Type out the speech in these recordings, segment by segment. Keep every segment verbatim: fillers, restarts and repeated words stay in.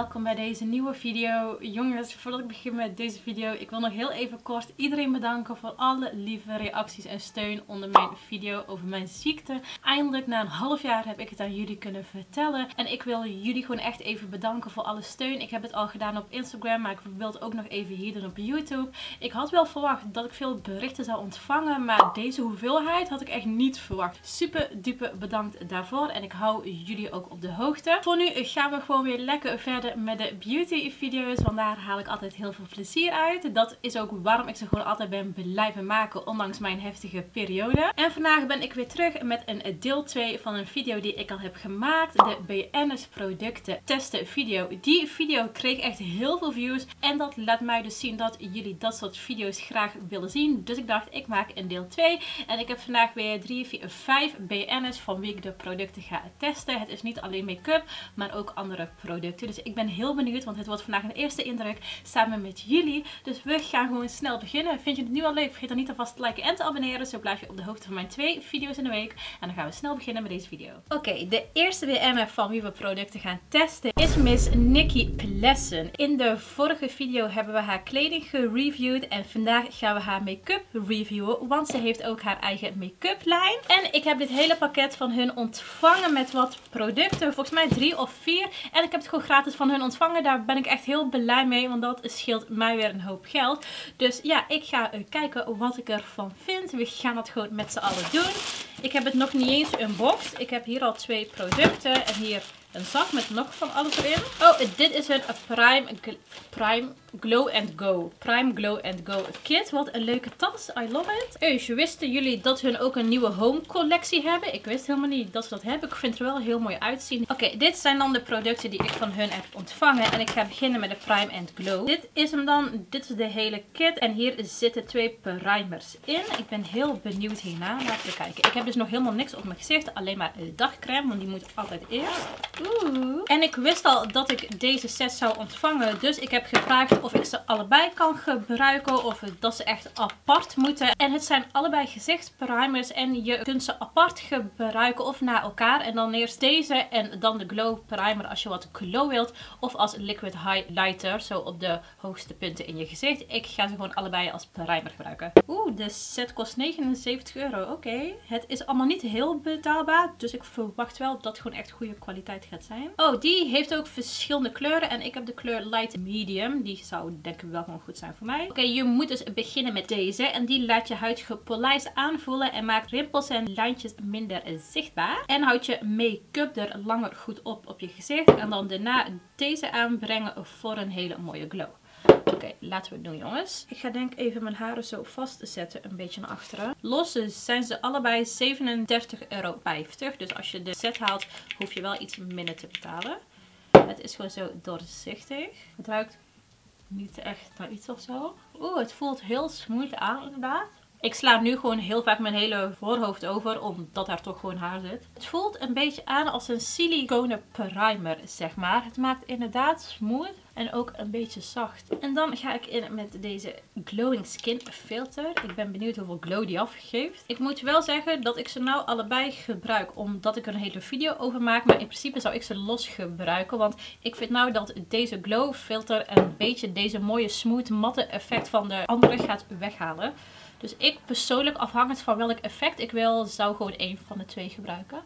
welkom bij deze nieuwe video. Jongens, voordat ik begin met deze video, ik wil nog heel even kort iedereen bedanken voor alle lieve reacties en steun onder mijn video over mijn ziekte. Eindelijk na een half jaar heb ik het aan jullie kunnen vertellen. En ik wil jullie gewoon echt even bedanken voor alle steun. Ik heb het al gedaan op Instagram, maar ik wil het ook nog even hier doen op YouTube. Ik had wel verwacht dat ik veel berichten zou ontvangen, maar deze hoeveelheid had ik echt niet verwacht. Super duper bedankt daarvoor en ik hou jullie ook op de hoogte. Voor nu gaan we gewoon weer lekker verder met de beauty video's, want daar haal ik altijd heel veel plezier uit. Dat is ook waarom ik ze gewoon altijd ben blijven maken, ondanks mijn heftige periode. En vandaag ben ik weer terug met een deel twee van een video die ik al heb gemaakt. De B N S producten testen video. Die video kreeg echt heel veel views en dat laat mij dus zien dat jullie dat soort video's graag willen zien. Dus ik dacht, ik maak een deel twee. En ik heb vandaag weer drie, vier, vijf B N S van wie ik de producten ga testen. Het is niet alleen make-up, maar ook andere producten. Dus ik ben heel benieuwd, want het wordt vandaag een eerste indruk samen met jullie. Dus we gaan gewoon snel beginnen. Vind je het nu al leuk? Vergeet dan niet alvast te liken en te abonneren. Zo blijf je op de hoogte van mijn twee video's in de week. En dan gaan we snel beginnen met deze video. Oké, okay, de eerste B N S van wie we producten gaan testen is Miss Nikki Plessen. In de vorige video hebben we haar kleding gereviewd. En vandaag gaan we haar make-up reviewen. Want ze heeft ook haar eigen make-up lijn. En ik heb dit hele pakket van hun ontvangen met wat producten. Volgens mij drie of vier. En ik heb het gewoon gratis van hun ontvangen. Daar ben ik echt heel blij mee. Want dat scheelt mij weer een hoop geld. Dus ja, ik ga uh, kijken wat ik ervan vind. We gaan dat gewoon met z'n allen doen. Ik heb het nog niet eens unboxed. Ik heb hier al twee producten. En hier een zak met nog van alles erin. Oh, dit is een Prime, Prime Glow and Go. Prime Glow and Go kit. Wat een leuke tas. I love it. Eus, wisten jullie dat hun ook een nieuwe home collectie hebben? Ik wist helemaal niet dat ze dat hebben. Ik vind het er wel heel mooi uitzien. Oké, okay, dit zijn dan de producten die ik van hun heb ontvangen. En ik ga beginnen met de Prime and Glow. Dit is hem dan. Dit is de hele kit. En hier zitten twee primers in. Ik ben heel benieuwd hierna. Laten we kijken. Ik heb dus nog helemaal niks op mijn gezicht. Alleen maar dagcrème. Want die moet altijd eerst. Oeh. En ik wist al dat ik deze set zou ontvangen. Dus ik heb gevraagd of ik ze allebei kan gebruiken. Of dat ze echt apart moeten. En het zijn allebei gezichtsprimers. En je kunt ze apart gebruiken of na elkaar. En dan eerst deze en dan de glow primer als je wat glow wilt. Of als liquid highlighter. Zo op de hoogste punten in je gezicht. Ik ga ze gewoon allebei als primer gebruiken. Oeh, de set kost negenenzeventig euro. Oké. Okay. Het is allemaal niet heel betaalbaar. Dus ik verwacht wel dat het gewoon echt goede kwaliteit gaat zijn. Oh, die heeft ook verschillende kleuren. En ik heb de kleur light medium. Die zou denk ik wel gewoon goed zijn voor mij. Oké, okay, je moet dus beginnen met deze. En die laat je huid gepolijst aanvoelen. En maakt rimpels en lijntjes minder zichtbaar. En houdt je make-up er langer goed op op je gezicht. En dan daarna deze aanbrengen voor een hele mooie glow. Oké, okay, laten we het doen jongens. Ik ga denk even mijn haren zo vastzetten. Een beetje naar achteren. Los zijn ze allebei zevenendertig euro vijftig. Dus als je de set haalt, hoef je wel iets minder te betalen. Het is gewoon zo doorzichtig. Het ruikt niet echt naar iets of zo. Oeh, het voelt heel smooth aan inderdaad. Ik sla nu gewoon heel vaak mijn hele voorhoofd over, omdat daar toch gewoon haar zit. Het voelt een beetje aan als een siliconen primer, zeg maar. Het maakt inderdaad smooth en ook een beetje zacht. En dan ga ik in met deze Glowing Skin Filter. Ik ben benieuwd hoeveel glow die afgeeft. Ik moet wel zeggen dat ik ze nou allebei gebruik, omdat ik er een hele video over maak. Maar in principe zou ik ze los gebruiken, want ik vind nou dat deze Glow Filter een beetje deze mooie smooth matte effect van de andere gaat weghalen. Dus ik persoonlijk, afhankelijk van welk effect ik wil, zou gewoon één van de twee gebruiken.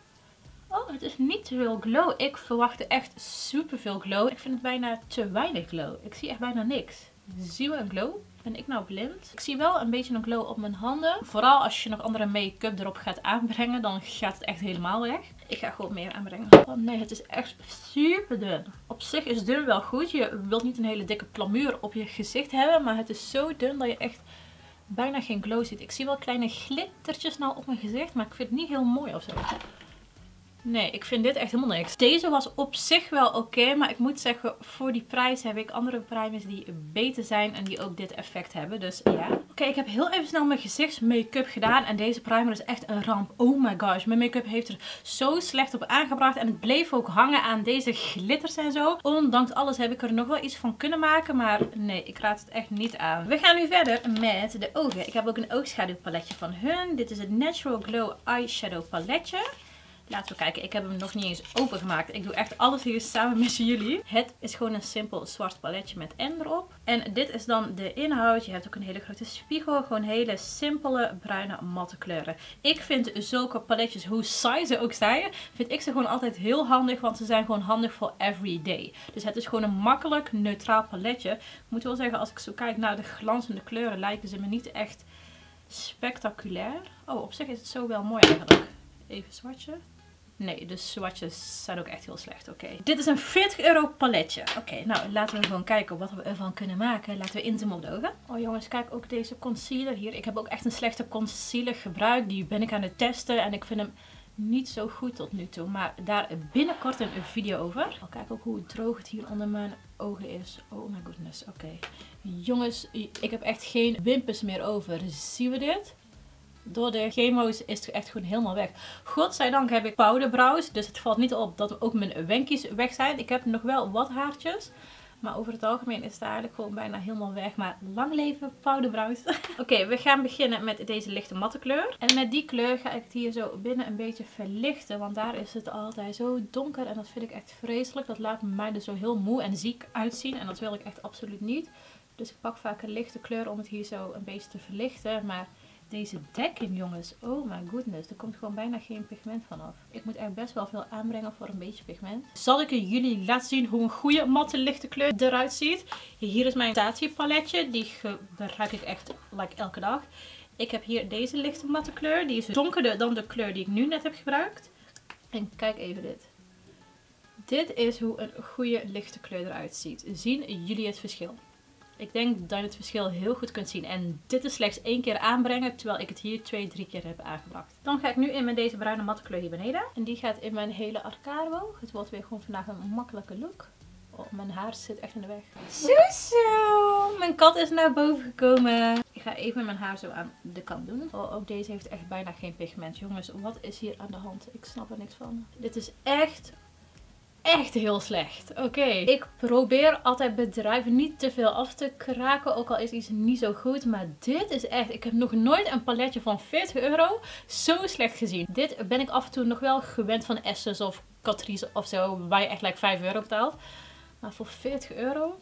Oh, het is niet te veel glow. Ik verwachtte echt super veel glow. Ik vind het bijna te weinig glow. Ik zie echt bijna niks. Zie we een glow? Ben ik nou blind? Ik zie wel een beetje een glow op mijn handen. Vooral als je nog andere make-up erop gaat aanbrengen, dan gaat het echt helemaal weg. Ik ga gewoon meer aanbrengen. Oh nee, het is echt super dun. Op zich is dun wel goed. Je wilt niet een hele dikke plamuur op je gezicht hebben, maar het is zo dun dat je echt bijna geen glow ziet. Ik zie wel kleine glittertjes nou op mijn gezicht, maar ik vind het niet heel mooi of zo. Nee, ik vind dit echt helemaal niks. Deze was op zich wel oké, okay, maar ik moet zeggen, voor die prijs heb ik andere primers die beter zijn en die ook dit effect hebben. Dus ja. Oké, okay, ik heb heel even snel mijn gezichtsmake-up gedaan en deze primer is echt een ramp. Oh my gosh, mijn make-up heeft er zo slecht op aangebracht en het bleef ook hangen aan deze glitters en zo. Ondanks alles heb ik er nog wel iets van kunnen maken, maar nee, ik raad het echt niet aan. We gaan nu verder met de ogen. Ik heb ook een oogschaduwpaletje van hun. Dit is het Natural Glow Eyeshadow paletje. Laten we kijken. Ik heb hem nog niet eens opengemaakt. Ik doe echt alles hier samen met jullie. Het is gewoon een simpel zwart paletje met N erop. En dit is dan de inhoud. Je hebt ook een hele grote spiegel. Gewoon hele simpele bruine matte kleuren. Ik vind zulke paletjes, hoe saai ze ook zijn, vind ik ze gewoon altijd heel handig. Want ze zijn gewoon handig voor everyday. Dus het is gewoon een makkelijk neutraal paletje. Ik moet wel zeggen, als ik zo kijk naar de glanzende kleuren, lijken ze me niet echt spectaculair. Oh, op zich is het zo wel mooi eigenlijk. Even swatchen. Nee, de swatches zijn ook echt heel slecht. Oké. Okay. Dit is een veertig euro paletje. Oké, okay, nou laten we gewoon kijken wat we ervan kunnen maken. Laten we inzoomen op de ogen. Oh jongens, kijk ook deze concealer hier. Ik heb ook echt een slechte concealer gebruikt. Die ben ik aan het testen en ik vind hem niet zo goed tot nu toe. Maar daar binnenkort een video over. Oh, kijk ook hoe droog het hier onder mijn ogen is. Oh my goodness. Oké. Okay. Jongens, ik heb echt geen wimpers meer over. Zien we dit? Door de chemo's is het echt gewoon helemaal weg. Godzijdank heb ik powderbrows. Dus het valt niet op dat ook mijn wenkjes weg zijn. Ik heb nog wel wat haartjes. Maar over het algemeen is het eigenlijk gewoon bijna helemaal weg. Maar lang leven powderbrows. Oké, okay, we gaan beginnen met deze lichte matte kleur. En met die kleur ga ik het hier zo binnen een beetje verlichten. Want daar is het altijd zo donker. En dat vind ik echt vreselijk. Dat laat mij er zo heel moe en ziek uitzien. En dat wil ik echt absoluut niet. Dus ik pak vaak een lichte kleur om het hier zo een beetje te verlichten. Maar deze dekking, jongens, oh my goodness, er komt gewoon bijna geen pigment vanaf. Ik moet echt best wel veel aanbrengen voor een beetje pigment. Zal ik jullie laten zien hoe een goede matte lichte kleur eruit ziet? Hier is mijn Tati paletje, die gebruik ik echt like, elke dag. Ik heb hier deze lichte matte kleur, die is donkerder dan de kleur die ik nu net heb gebruikt. En kijk even dit. Dit is hoe een goede lichte kleur eruit ziet. Zien jullie het verschil? Ik denk dat je het verschil heel goed kunt zien. En dit is slechts één keer aanbrengen, terwijl ik het hier twee, drie keer heb aangebracht. Dan ga ik nu in met deze bruine matte kleur hier beneden. En die gaat in mijn hele arcadeoog. Het wordt weer gewoon vandaag een makkelijke look. Oh, mijn haar zit echt in de weg. Zo zo! Mijn kat is naar boven gekomen. Ik ga even mijn haar zo aan de kant doen. Oh, ook deze heeft echt bijna geen pigment. Jongens, wat is hier aan de hand? Ik snap er niks van. Dit is echt... Echt heel slecht. Oké. Okay. Ik probeer altijd bedrijven niet te veel af te kraken. Ook al is iets niet zo goed. Maar dit is echt... Ik heb nog nooit een paletje van veertig euro zo slecht gezien. Dit ben ik af en toe nog wel gewend van Essence of Catrice of zo. Waar je echt like vijf euro betaalt. Maar voor veertig euro...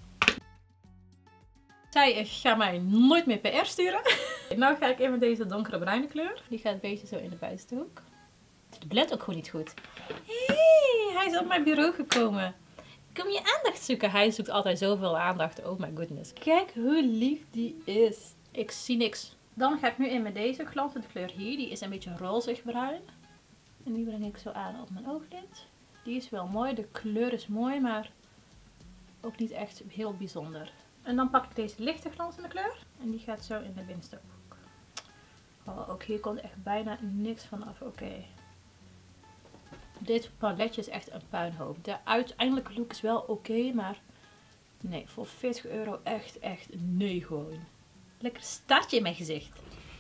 Zij gaat mij nooit meer P R sturen. Nou ga ik in met deze donkere bruine kleur. Die gaat een beetje zo in de buitenste hoek. Het blendt ook gewoon niet goed. Hey, hij is op mijn bureau gekomen. Kom je aandacht zoeken? Hij zoekt altijd zoveel aandacht. Oh my goodness. Kijk hoe lief die is. Ik zie niks. Dan ga ik nu in met deze glanzende kleur hier. Die is een beetje rozig bruin. En die breng ik zo aan op mijn ooglid. Die is wel mooi. De kleur is mooi, maar ook niet echt heel bijzonder. En dan pak ik deze lichte glanzende kleur. En die gaat zo in de binnenste hoek. Oh, ook hier komt echt bijna niks vanaf. Oké. Okay. Dit paletje is echt een puinhoop. De uiteindelijke look is wel oké, okay, maar nee, voor veertig euro echt, echt nee gewoon. Lekker staartje in mijn gezicht.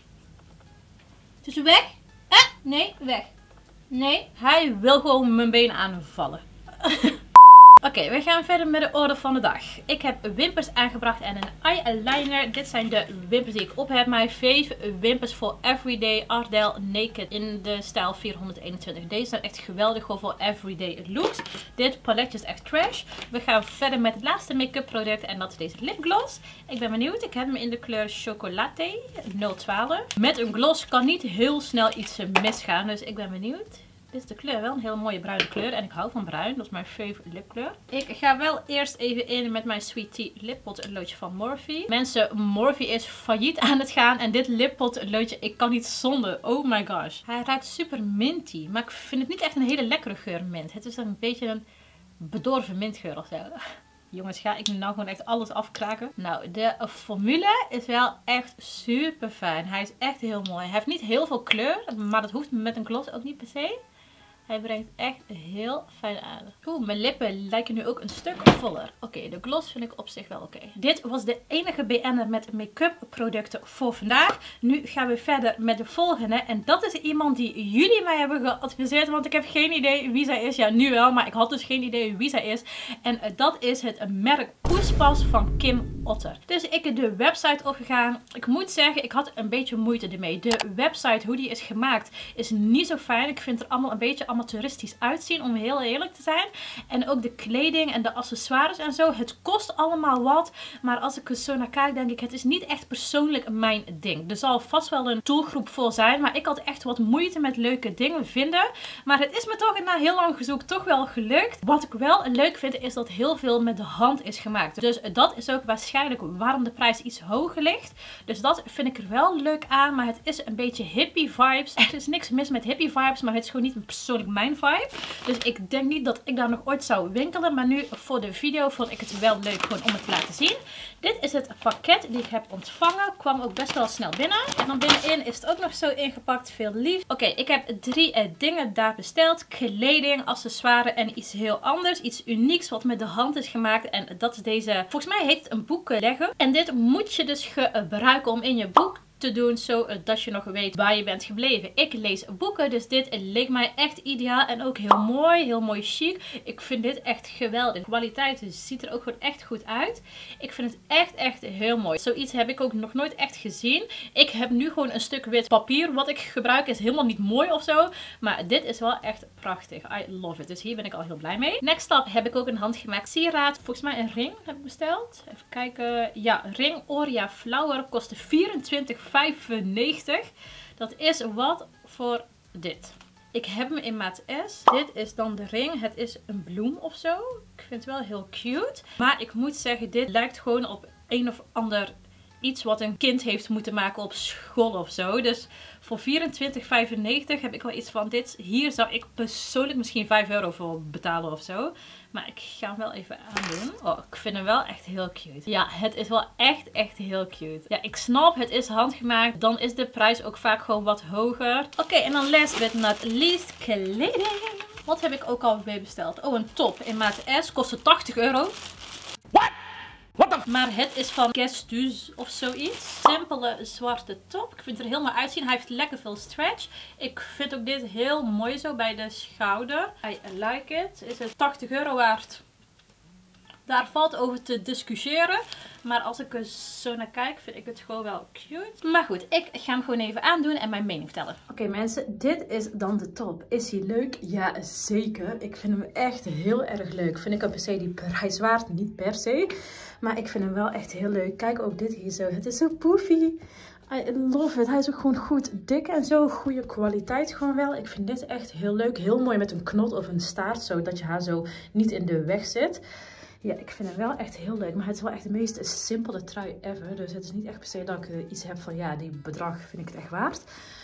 Is hij weg? Eh, nee, weg. Nee, hij wil gewoon mijn benen aanvallen. Oké, okay, we gaan verder met de orde van de dag. Ik heb wimpers aangebracht en een eyeliner. Dit zijn de wimpers die ik op heb. Mijn vijf wimpers voor Everyday Ardell Naked in de stijl vierhonderdeenentwintig. Deze zijn echt geweldig gewoon voor everyday looks. Dit paletje is echt trash. We gaan verder met het laatste make-up product en dat is deze lipgloss. Ik ben benieuwd. Ik heb hem in de kleur Chocolate nul twaalf. Met een gloss kan niet heel snel iets misgaan, dus ik ben benieuwd. Dit is de kleur, wel een hele mooie bruine kleur. En ik hou van bruin, dat is mijn favorite lipkleur. Ik ga wel eerst even in met mijn Sweet Tea lippot loodje van Morphe. Mensen, Morphe is failliet aan het gaan. En dit lippot loodje, ik kan niet zonder. Oh my gosh. Hij ruikt super minty. Maar ik vind het niet echt een hele lekkere geur mint. Het is een beetje een bedorven mintgeur of zo. Jongens, ga ik nu nou gewoon echt alles afkraken? Nou, de formule is wel echt super fijn. Hij is echt heel mooi. Hij heeft niet heel veel kleur, maar dat hoeft met een gloss ook niet per se. Hij brengt echt heel fijn aan. Oeh, mijn lippen lijken nu ook een stuk voller. Oké, okay, de gloss vind ik op zich wel oké. Okay. Dit was de enige B N'er met make-up producten voor vandaag. Nu gaan we verder met de volgende. En dat is iemand die jullie mij hebben geadviseerd. Want ik heb geen idee wie zij is. Ja, nu wel, maar ik had dus geen idee wie zij is. En dat is het merk Poespas van Kim Otter. Dus ik heb de website opgegaan. Ik moet zeggen, ik had een beetje moeite ermee. De website, hoe die is gemaakt, is niet zo fijn. Ik vind er allemaal een beetje amateuristisch uitzien, om heel eerlijk te zijn. En ook de kleding en de accessoires en zo. Het kost allemaal wat. Maar als ik er zo naar kijk, denk ik, het is niet echt persoonlijk mijn ding. Er zal vast wel een doelgroep voor zijn. Maar ik had echt wat moeite met leuke dingen vinden. Maar het is me toch na heel lang gezoek toch wel gelukt. Wat ik wel leuk vind, is dat heel veel met de hand is gemaakt. Dus dat is ook waarschijnlijk waarom de prijs iets hoger ligt. Dus dat vind ik er wel leuk aan. Maar het is een beetje hippie vibes. Er is niks mis met hippie vibes. Maar het is gewoon niet persoonlijk mijn vibe. Dus ik denk niet dat ik daar nog ooit zou winkelen. Maar nu voor de video vond ik het wel leuk gewoon om het te laten zien. Dit is het pakket die ik heb ontvangen. Kwam ook best wel snel binnen. En dan binnenin is het ook nog zo ingepakt. Veel lief. Oké, okay, ik heb drie eh, dingen daar besteld. Kleding, accessoires en iets heel anders. Iets unieks wat met de hand is gemaakt. En dat is deze, volgens mij heet het een boekenlegger. En dit moet je dus gebruiken om in je boek te doen, zodat je nog weet waar je bent gebleven. Ik lees boeken, dus dit leek mij echt ideaal en ook heel mooi, heel mooi chic. Ik vind dit echt geweldig. De kwaliteit ziet er ook gewoon echt goed uit. Ik vind het echt, echt heel mooi. Zoiets heb ik ook nog nooit echt gezien. Ik heb nu gewoon een stuk wit papier. Wat ik gebruik is helemaal niet mooi of zo, maar dit is wel echt prachtig. I love it. Dus hier ben ik al heel blij mee. Next up heb ik ook een handgemaakt sieraad. Volgens mij een ring heb ik besteld. Even kijken. Ja, ring Oria Flower kostte vierentwintig vijfennegentig. Dat is wat voor dit. Ik heb hem in maat S. Dit is dan de ring. Het is een bloem of zo. Ik vind het wel heel cute. Maar ik moet zeggen, dit lijkt gewoon op een of ander iets wat een kind heeft moeten maken op school of zo. Dus voor vierentwintig vijfennegentig heb ik wel iets van dit. Hier zou ik persoonlijk misschien vijf euro voor betalen of zo. Maar ik ga hem wel even aandoen. Oh, ik vind hem wel echt heel cute. Ja, het is wel echt, echt heel cute. Ja, ik snap, het is handgemaakt. Dan is de prijs ook vaak gewoon wat hoger. Oké, okay, en dan last but not least, kleding. Wat heb ik ook al mee besteld? Oh, een top in maat S. Kostte tachtig euro. What? Maar het is van Guess Dus of zoiets. Simpele zwarte top. Ik vind het er helemaal uitzien. Hij heeft lekker veel stretch. Ik vind ook dit heel mooi zo bij de schouder. I like it. Is het tachtig euro waard? Daar valt over te discussiëren. Maar als ik er zo naar kijk, vind ik het gewoon wel cute. Maar goed, ik ga hem gewoon even aandoen en mijn mening vertellen. Oké okay, mensen, dit is dan de top. Is hij leuk? Ja, zeker. Ik vind hem echt heel erg leuk. Vind ik hem per se die prijs waard? Niet per se. Maar ik vind hem wel echt heel leuk. Kijk ook dit hier zo. Het is zo poofy. I love it. Hij is ook gewoon goed dik en zo. Goede kwaliteit gewoon wel. Ik vind dit echt heel leuk. Heel mooi met een knot of een staart. Zodat je haar zo niet in de weg zit. Ja, ik vind hem wel echt heel leuk. Maar het is wel echt de meest simpele trui ever. Dus het is niet echt per se dat ik iets heb van ja, die bedrag vind ik het echt waard.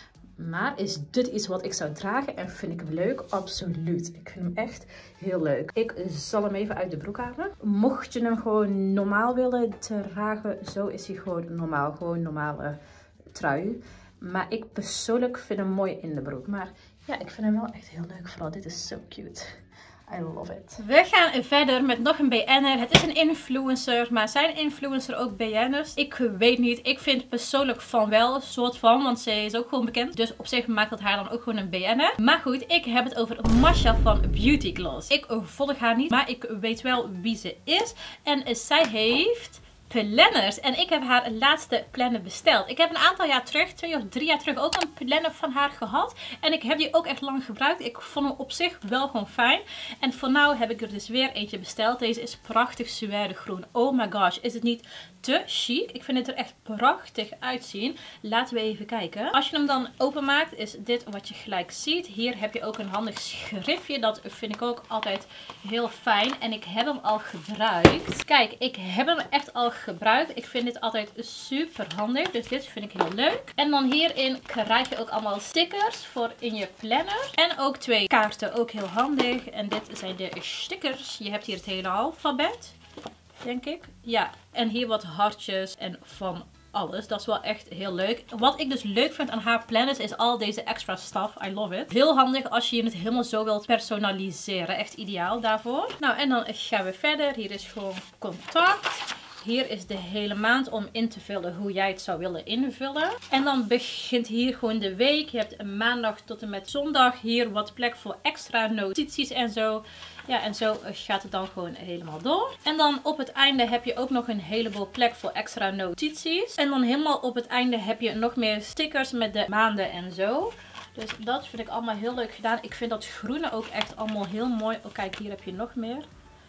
Maar is dit iets wat ik zou dragen en vind ik hem leuk? Absoluut. Ik vind hem echt heel leuk. Ik zal hem even uit de broek halen. Mocht je hem gewoon normaal willen dragen, zo is hij gewoon normaal. Gewoon normale trui. Maar ik persoonlijk vind hem mooi in de broek. Maar ja, ik vind hem wel echt heel leuk. Vooral dit is zo cute. I love it. We gaan verder met nog een B N'er. Het is een influencer, maar zijn influencer ook B N'ers? Ik weet niet. Ik vind persoonlijk van wel, soort van, want ze is ook gewoon bekend. Dus op zich maakt dat haar dan ook gewoon een B N'er. Maar goed, ik heb het over Masha van Beauty Gloss. Ik volg haar niet, maar ik weet wel wie ze is. En zij heeft planners. En ik heb haar laatste planner besteld. Ik heb een aantal jaar terug, twee of drie jaar terug, ook een planner van haar gehad. En ik heb die ook echt lang gebruikt. Ik vond hem op zich wel gewoon fijn. En voor nu heb ik er dus weer eentje besteld. Deze is prachtig suède groen. Oh my gosh, is het niet te chic? Ik vind het er echt prachtig uitzien. Laten we even kijken. Als je hem dan openmaakt, is dit wat je gelijk ziet. Hier heb je ook een handig schriftje. Dat vind ik ook altijd heel fijn. En ik heb hem al gebruikt. Kijk, ik heb hem echt al gebruikt. Ik vind dit altijd super handig. Dus dit vind ik heel leuk. En dan hierin krijg je ook allemaal stickers voor in je planner. En ook twee kaarten. Ook heel handig. En dit zijn de stickers. Je hebt hier het hele alfabet. Denk ik. Ja. En hier wat hartjes en van alles. Dat is wel echt heel leuk. Wat ik dus leuk vind aan haar planners is al deze extra stuff. I love it. Heel handig als je het helemaal zo wilt personaliseren. Echt ideaal daarvoor. Nou, en dan gaan we verder. Hier is gewoon contact. Hier is de hele maand om in te vullen hoe jij het zou willen invullen. En dan begint hier gewoon de week. Je hebt een maandag tot en met zondag. Hier wat plek voor extra notities en zo. Ja, en zo gaat het dan gewoon helemaal door. En dan op het einde heb je ook nog een heleboel plek voor extra notities. En dan helemaal op het einde heb je nog meer stickers met de maanden en zo. Dus dat vind ik allemaal heel leuk gedaan. Ik vind dat groene ook echt allemaal heel mooi. Oh, kijk, hier heb je nog meer.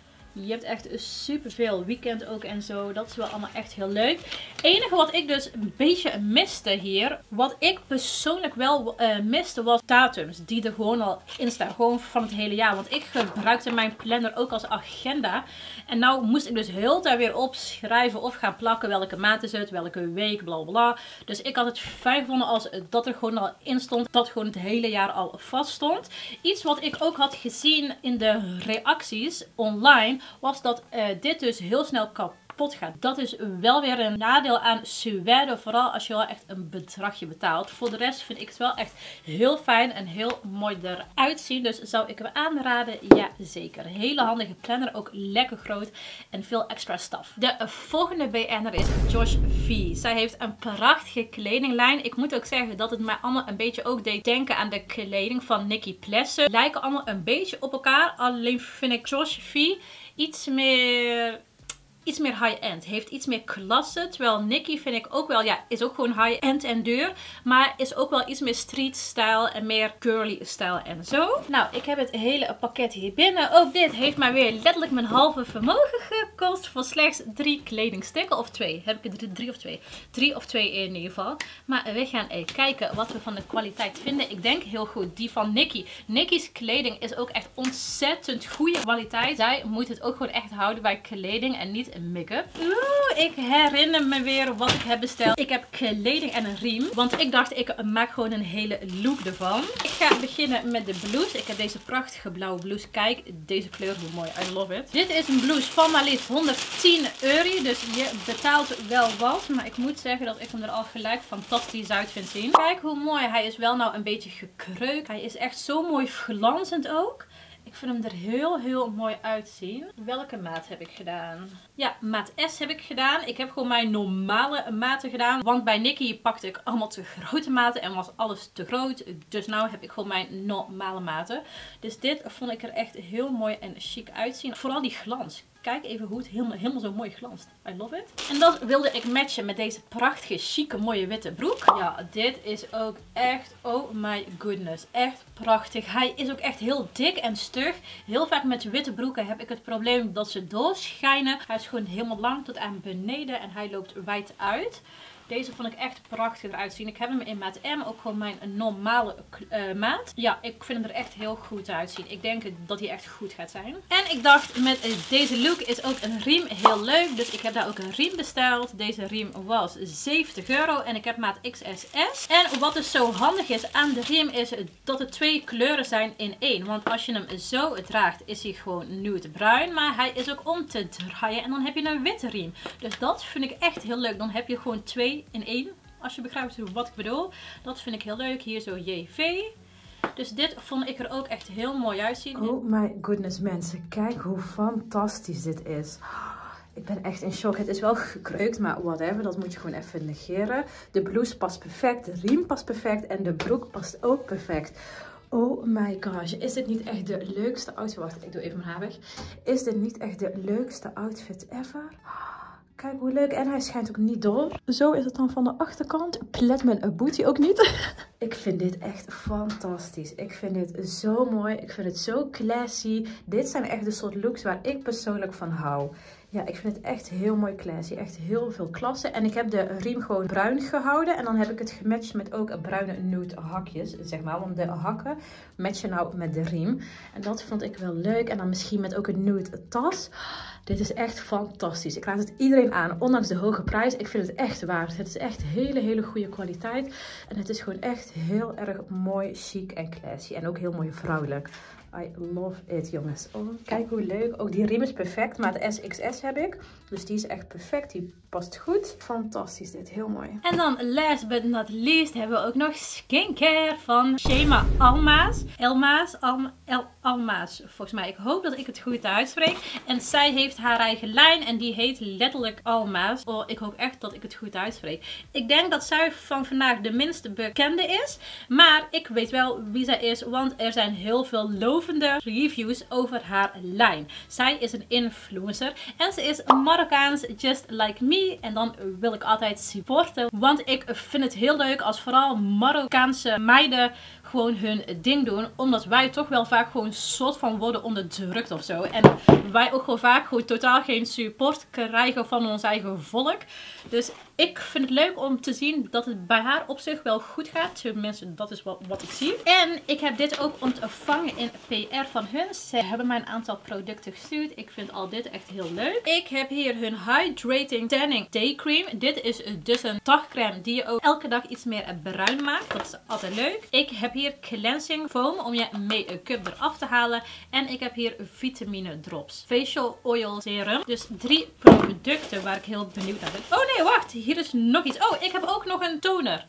Je hebt echt super veel weekend ook en zo. Dat is wel allemaal echt heel leuk. Het enige wat ik dus een beetje miste hier. Wat ik persoonlijk wel uh, miste was datums. Die er gewoon al in staan. Gewoon van het hele jaar. Want ik gebruikte mijn planner ook als agenda. En nou moest ik dus heel de tijd weer opschrijven of gaan plakken. Welke maand is het. Welke week. Bla bla. Dus ik had het fijn gevonden als dat er gewoon al in stond. Dat gewoon het hele jaar al vast stond. Iets wat ik ook had gezien in de reacties online. Was dat uh, dit dus heel snel kapot gaat. Dat is wel weer een nadeel aan Suède. Vooral als je wel echt een bedragje betaalt. Voor de rest vind ik het wel echt heel fijn en heel mooi eruit zien. Dus zou ik hem aanraden? Ja, zeker. Hele handige planner. Ook lekker groot. En veel extra stuff. De volgende B N'er is Josh V. Zij heeft een prachtige kledinglijn. Ik moet ook zeggen dat het mij allemaal een beetje ook deed denken aan de kleding van Nikki Plessen. Lijken allemaal een beetje op elkaar. Alleen vind ik Josh V iets meer... Iets meer high-end. Heeft iets meer klasse. Terwijl Nikki vind ik ook wel, ja, is ook gewoon high-end en duur. Maar is ook wel iets meer street-style en meer girly-style en zo. Nou, ik heb het hele pakket hier binnen. Ook dit heeft mij weer letterlijk mijn halve vermogen gekost. Voor slechts drie kledingstukken. Of twee. Heb ik er drie of twee? Drie of twee in ieder geval. Maar we gaan even kijken wat we van de kwaliteit vinden. Ik denk heel goed. Die van Nikki. Nikki's kleding is ook echt ontzettend goede kwaliteit. Zij moet het ook gewoon echt houden bij kleding en niet make-up. Oeh, ik herinner me weer wat ik heb besteld. Ik heb kleding en een riem. Want ik dacht, ik maak gewoon een hele look ervan. Ik ga beginnen met de blouse. Ik heb deze prachtige blauwe blouse. Kijk, deze kleur, hoe mooi. I love it. Dit is een blouse van maar liefst honderdtien euro. Dus je betaalt wel wat. Maar ik moet zeggen dat ik hem er al gelijk fantastisch uit vind zien. Kijk hoe mooi. Hij is wel nou een beetje gekreukt. Hij is echt zo mooi glanzend ook. Ik vind hem er heel, heel mooi uitzien. Welke maat heb ik gedaan? Ja, maat S heb ik gedaan. Ik heb gewoon mijn normale maten gedaan. Want bij Nikki pakte ik allemaal te grote maten en was alles te groot. Dus nu heb ik gewoon mijn normale maten. Dus dit vond ik er echt heel mooi en chic uitzien. Vooral die glans. Kijk even hoe het helemaal, helemaal zo mooi glanst. I love it. En dat wilde ik matchen met deze prachtige, chique, mooie witte broek. Ja, dit is ook echt, oh my goodness. Echt prachtig. Hij is ook echt heel dik en stug. Heel vaak met witte broeken heb ik het probleem dat ze doorschijnen. Hij is gewoon helemaal lang tot aan beneden en hij loopt wijd uit. Deze vond ik echt prachtig eruit zien. Ik heb hem in maat M, ook gewoon mijn normale uh, maat. Ja, ik vind hem er echt heel goed uitzien. Ik denk dat hij echt goed gaat zijn. En ik dacht, met deze look is ook een riem heel leuk. Dus ik heb daar ook een riem besteld. Deze riem was zeventig euro en ik heb maat X S S. En wat dus zo handig is aan de riem is dat er twee kleuren zijn in één. Want als je hem zo draagt is hij gewoon nude bruin. Maar hij is ook om te draaien en dan heb je een witte riem. Dus dat vind ik echt heel leuk. Dan heb je gewoon twee in één, als je begrijpt wat ik bedoel. Dat vind ik heel leuk. Hier zo J V. Dus dit vond ik er ook echt heel mooi uitzien. Oh my goodness mensen, kijk hoe fantastisch dit is. Ik ben echt in shock. Het is wel gekreukt, maar whatever, dat moet je gewoon even negeren. De blouse past perfect, de riem past perfect en de broek past ook perfect. Oh my gosh, is dit niet echt de leukste outfit? Wacht, ik doe even mijn haar weg. Is dit niet echt de leukste outfit ever? Kijk hoe leuk. En hij schijnt ook niet door. Zo is het dan van de achterkant. Plet mijn booty ook niet. Ik vind dit echt fantastisch. Ik vind dit zo mooi. Ik vind het zo classy. Dit zijn echt de soort looks waar ik persoonlijk van hou. Ja, ik vind het echt heel mooi classy. Echt heel veel klasse. En ik heb de riem gewoon bruin gehouden. En dan heb ik het gematcht met ook bruine nude hakjes, zeg maar. Want de hakken matchen nou met de riem. En dat vond ik wel leuk. En dan misschien met ook een nude tas. Dit is echt fantastisch. Ik raad het iedereen aan, ondanks de hoge prijs. Ik vind het echt waard. Het is echt hele, hele goede kwaliteit. En het is gewoon echt heel erg mooi, chic en classy. En ook heel mooi vrouwelijk. I love it, jongens. Oh, kijk hoe leuk. Ook die riem is perfect. Maar de S X S heb ik. Dus die is echt perfect. Die past goed. Fantastisch dit. Heel mooi. En dan last but not least hebben we ook nog skincare van Shema Almaas. Elmaas. Alma, El, Almaas. Volgens mij. Ik hoop dat ik het goed uitspreek. En zij heeft haar eigen lijn. En die heet letterlijk Almaas. Oh, ik hoop echt dat ik het goed uitspreek. Ik denk dat zij van vandaag de minst bekende is. Maar ik weet wel wie zij is. Want er zijn heel veel lovende reviews over haar lijn. Zij is een influencer. En ze is Marokkaans, just like me. En dan wil ik altijd supporten. Want ik vind het heel leuk als vooral Marokkaanse meiden gewoon hun ding doen. Omdat wij toch wel vaak gewoon soort van worden onderdrukt of zo. En wij ook gewoon vaak gewoon totaal geen support krijgen van ons eigen volk. Dus ik vind het leuk om te zien dat het bij haar op zich wel goed gaat. Tenminste, dat is wat, wat ik zie. En ik heb dit ook ontvangen in P R van hun. Ze hebben mij een aantal producten gestuurd. Ik vind al dit echt heel leuk. Ik heb hier hun Hydrating Tanning Day Cream. Dit is dus een dagcreme die je ook elke dag iets meer bruin maakt. Dat is altijd leuk. Ik heb hier Cleansing Foam om je make-up eraf te halen. En ik heb hier vitamine drops. Facial Oil Serum. Dus drie producten waar ik heel benieuwd naar ben. Oh nee, wacht. Hier is nog iets. Oh, ik heb ook nog een toner.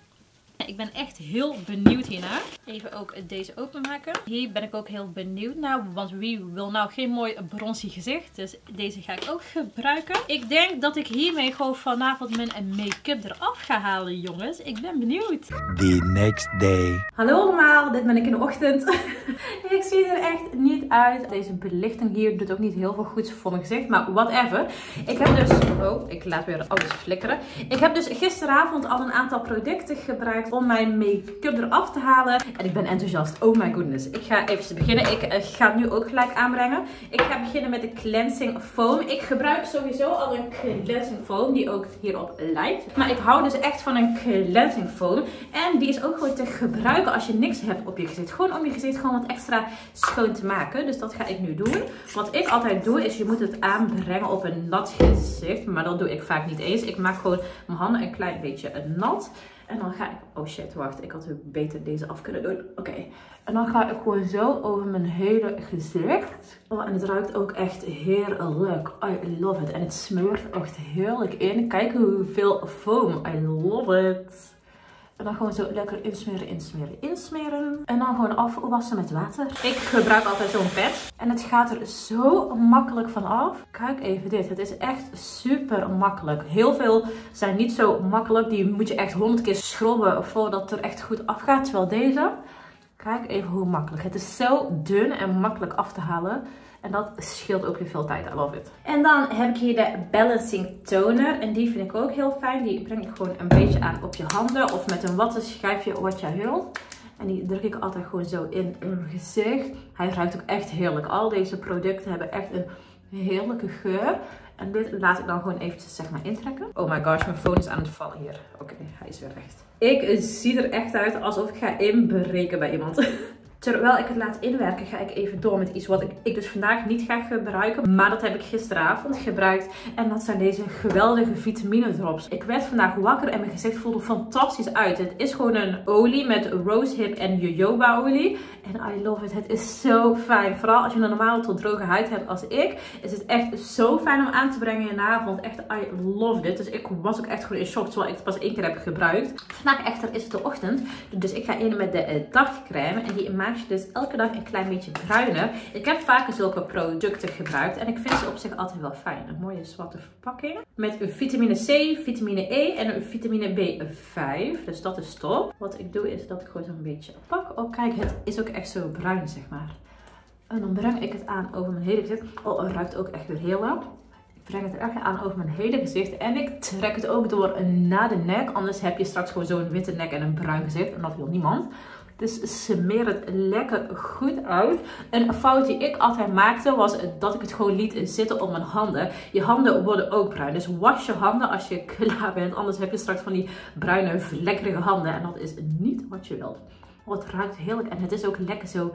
Ik ben echt heel benieuwd hiernaar. Even ook deze openmaken. Hier ben ik ook heel benieuwd naar. Want wie wil nou geen mooi bronzy gezicht. Dus deze ga ik ook gebruiken. Ik denk dat ik hiermee gewoon vanavond mijn make-up eraf ga halen, jongens. Ik ben benieuwd. The next day. Hallo allemaal, dit ben ik in de ochtend. Ik zie er echt niet uit. Deze belichting hier doet ook niet heel veel goeds voor mijn gezicht. Maar whatever. Ik heb dus... Oh, ik laat weer alles flikkeren. Ik heb dus gisteravond al een aantal producten gebruikt om mijn make-up eraf te halen. En ik ben enthousiast. Oh my goodness. Ik ga even beginnen. Ik uh, ga het nu ook gelijk aanbrengen. Ik ga beginnen met de Cleansing Foam. Ik gebruik sowieso al een Cleansing Foam die ook hierop lijkt. Maar ik hou dus echt van een Cleansing Foam. En die is ook gewoon te gebruiken als je niks hebt op je gezicht. Gewoon om je gezicht gewoon wat extra schoon te maken. Dus dat ga ik nu doen. Wat ik altijd doe is je moet het aanbrengen op een nat gezicht. Maar dat doe ik vaak niet eens. Ik maak gewoon mijn handen een klein beetje nat. En dan ga ik... Oh shit, wacht. Ik had beter deze af kunnen doen. Oké. Okay. En dan ga ik gewoon zo over mijn hele gezicht. Oh, en het ruikt ook echt heerlijk. I love it. En het smeurt echt heerlijk in. Kijk hoeveel foam. I love it. En dan gewoon zo lekker insmeren, insmeren, insmeren. En dan gewoon afwassen met water. Ik gebruik altijd zo'n pet. En het gaat er zo makkelijk van af. Kijk even dit. Het is echt super makkelijk. Heel veel zijn niet zo makkelijk. Die moet je echt honderd keer schrobben voordat het er echt goed afgaat. Terwijl deze... Kijk even hoe makkelijk. Het is zo dun en makkelijk af te halen. En dat scheelt ook weer veel tijd. I love it. En dan heb ik hier de Balancing Toner. En die vind ik ook heel fijn. Die breng ik gewoon een beetje aan op je handen. Of met een wattenschijfje wat jij wilt. En die druk ik altijd gewoon zo in mijn gezicht. Hij ruikt ook echt heerlijk. Al deze producten hebben echt een heerlijke geur. En dit laat ik dan gewoon eventjes zeg maar intrekken. Oh my gosh, mijn phone is aan het vallen hier. Oké, okay, hij is weer recht. Ik zie er echt uit alsof ik ga inbreken bij iemand. Terwijl ik het laat inwerken ga ik even door met iets wat ik, ik dus vandaag niet ga gebruiken. Maar dat heb ik gisteravond gebruikt. En dat zijn deze geweldige vitamine drops. Ik werd vandaag wakker en mijn gezicht voelde fantastisch uit. Het is gewoon een olie met rosehip en jojoba olie. En I love it. Het is zo fijn. Vooral als je een normale tot droge huid hebt als ik. Is het echt zo fijn om aan te brengen in de avond. Echt, I love dit. Dus ik was ook echt gewoon in shock terwijl ik het pas één keer heb gebruikt. Vandaag echter is het de ochtend. Dus ik ga in met de dagcreme. En die maakt je dus elke dag een klein beetje bruiner. Ik heb vaker zulke producten gebruikt. En ik vind ze op zich altijd wel fijn. Een mooie zwarte verpakking. Met een vitamine C, vitamine E en een vitamine B vijf. Dus dat is top. Wat ik doe is dat ik gewoon zo'n beetje pak. Oh kijk, het is ook echt zo bruin zeg maar. En dan breng ik het aan over mijn hele gezicht. Oh, het ruikt ook echt weer heerlijk. Ik breng het er echt aan over mijn hele gezicht. En ik trek het ook door naar de nek. Anders heb je straks gewoon zo'n witte nek en een bruin gezicht. En dat wil niemand. Dus smeer het lekker goed uit. Een fout die ik altijd maakte was dat ik het gewoon liet zitten op mijn handen. Je handen worden ook bruin. Dus was je handen als je klaar bent. Anders heb je straks van die bruine vlekkerige handen. En dat is niet wat je wilt. Oh, het ruikt heerlijk. En het is ook lekker zo...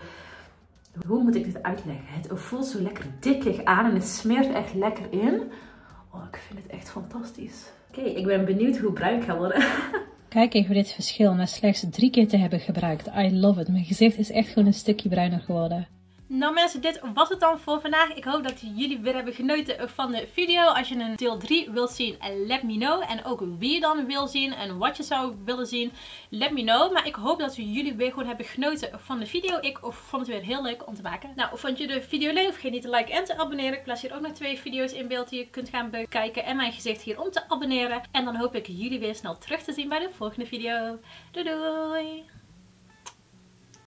Hoe moet ik dit uitleggen? Het voelt zo lekker dikkig aan. En het smeert echt lekker in. Oh, ik vind het echt fantastisch. Oké, okay, ik ben benieuwd hoe bruin ik ga worden. Kijk even dit verschil na slechts drie keer te hebben gebruikt. I love it. Mijn gezicht is echt gewoon een stukje bruiner geworden. Nou mensen, dit was het dan voor vandaag. Ik hoop dat jullie weer hebben genoten van de video. Als je een deel drie wilt zien, let me know. En ook wie je dan wil zien en wat je zou willen zien, let me know. Maar ik hoop dat jullie weer gewoon hebben genoten van de video. Ik vond het weer heel leuk om te maken. Nou, vond je de video leuk? Vergeet niet te liken en te abonneren. Ik plaats hier ook nog twee video's in beeld die je kunt gaan bekijken. En mijn gezicht hier om te abonneren. En dan hoop ik jullie weer snel terug te zien bij de volgende video. Doei doei!